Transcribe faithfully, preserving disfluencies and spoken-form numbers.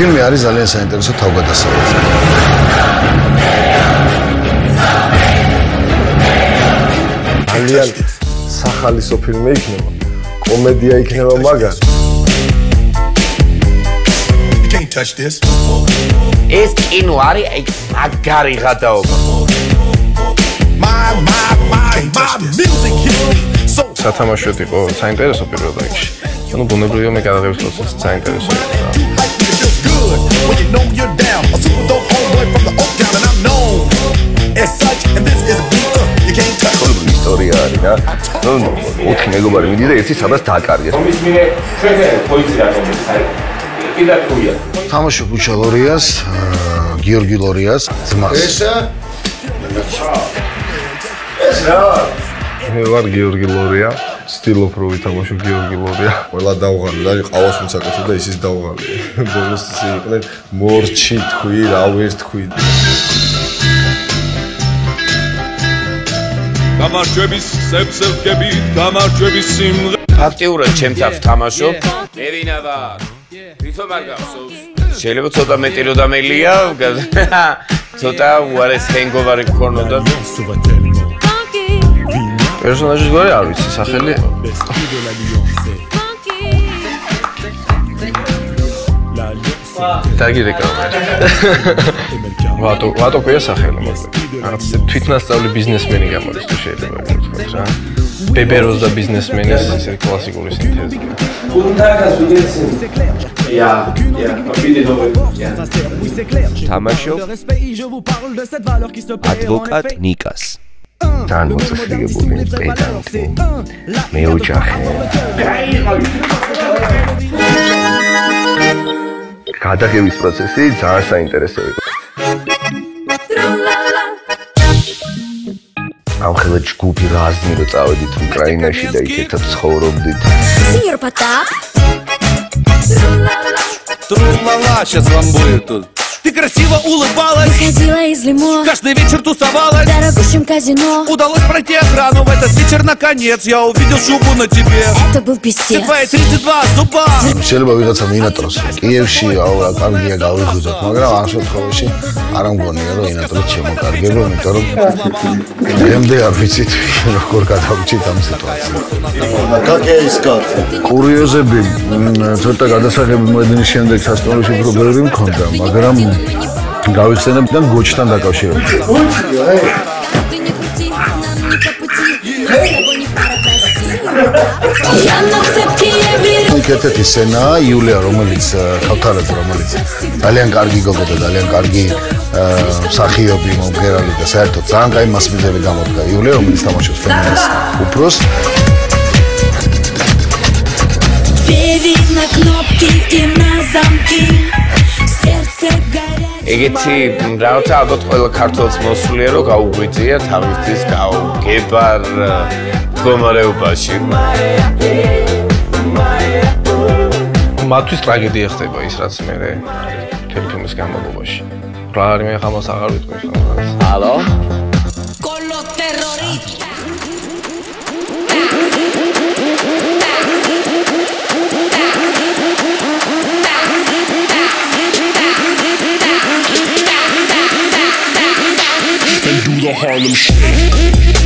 ფილმი არის ძალიან საინტერესო თავგადასავლელი. ძალიან სახალისო ფილმი იქნება, კომედია იქნება მაგარი. ეს კინო არის აი მაგარი გადაობა. სათამაშოდ იყო საინტერესო პირველ რიგში. ანუ ბუნებრივია მე გადაღების პროცესი საინტერესო იყო. ისტორია არის რა. ნუ ოთხი მეგობარი მიდის და ერთი სადაც დააკარგეს. რომის მინე ჩვენ პოიცი რატომ ხარ? კიდე თუია. თამაშობ ბუჩა ლორიას, გიორგი ლორიას ძმას. ესა? ეს რა? მე ვარ გიორგი ლორია, სტილობ რო ვითამაშო გიორგი ლორია. ყველა დავღალე და ყავას მიცაკეთე და ისიც დავღალე. ბოლოს ისე იყვნენ მორჩი თქვი, რა ვერ თქვი. გამარჯვების სებზე ვდგები, გამარჯვების სიმღერა. აქტიურად ჩემთან ვთამაშობ. მე ვინა ვარ? თვითონ არ გახსოვს. შეიძლება ცოტა მეტი რო დამელია, ცოტა უარეს ჰენგოვარი გქონოდა. პერსონაჟის გვარი არ ვიცი, სახელი. დაგირეკავ მე. ვატო, ვატო ყია სახელი მოკლედ. რაღაც თვითნასწავლი ბიზნესმენი გამოდის თუ შეიძლება ვთქვათ რა. ბებეროს და ბიზნესმენის ესე კლასიკური სინთეზი. Ja, ja, bitte doch. Ja. თამაშობ ადვოკატ ნიკას. თან მოწესრიგებული პედანტი. მეოჯახე. გადაღების პროცესი ძალიან საინტერესო იყო. ამხელა ჯგუფი რაზმი რო წავედით უკრაინაში და იქ ერთად ცხოვრობდით. Сеньор Потап. Тру-ла-ла, сейчас вам будет тут. Ты красиво улыбалась, Ходила из лимо, каждый вечер тусовалась, в дорогущем казино. удалось пройти охрану в этот вечер наконец. Я увидел шубу на тебе, Это был все писец. твои тридцать два зуба. შეიძლება ვიღაცა მინატროს კიევში აურა კარგია გავიხუძოთ, მაგრამ ამ შემთხვევაში არ ამგონია რომ ინატროს შემოკარგება, იმიტომ რომ დღემდე არ ვიცით როგორ გადავჭით ამ სიტუაციას. Какая искать? კურიოზები ცოტა გადასაღები მოედინის შემდეგ სასწავლოში პრობლემები მქონდა, მაგრამ გავიხსენებ და გოჩთან დაკავშირებით. Ты не крути, нам не по пути. С тобой не пара прости. Я на цепке, я верю. ერთ-ერთი სცენაა იულია, რომელიც ქავთარაძე, რომელიც ძალიან კარგი გოგო და ძალიან კარგი მსახიობი, მომღერალი და საერთოდ ძალიან კაი მასმედელი გამოდგა. იულია, რომელიც თამაშობს ფენას უფროს. Двери на кнопки и на замки. Сердце горячее. ეგეთი რაოცა ალბათ ყველა ქართველს მოსულია რომ გაუღვიძია თავისთვის გაუგებარ მდგომარეობაში. მათთვის ტრაგედია ხდება ის რაც მე მთელი ფილმის განმავლობაში. რა არის მე ხამას აღარ ვიტყვი ხამას. ალო? Colo terrorista. Do the Harlem Shake.